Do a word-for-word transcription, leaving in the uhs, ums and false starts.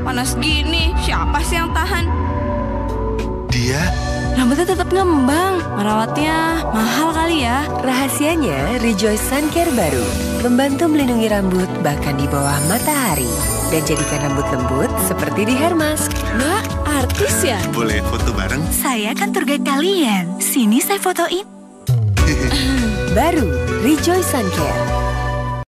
panas gini, siapa sih yang tahan? Dia? Rambutnya tetap ngembang, merawatnya mahal kali ya. Rahasianya Rejoice Sun Care baru, membantu melindungi rambut bahkan di bawah matahari dan jadikan rambut lembut seperti di hair mask. Mbak, artis ya? Boleh foto bareng? Saya kan tour guide kalian. Sini saya fotoin. Baru Rejoice Sun Care,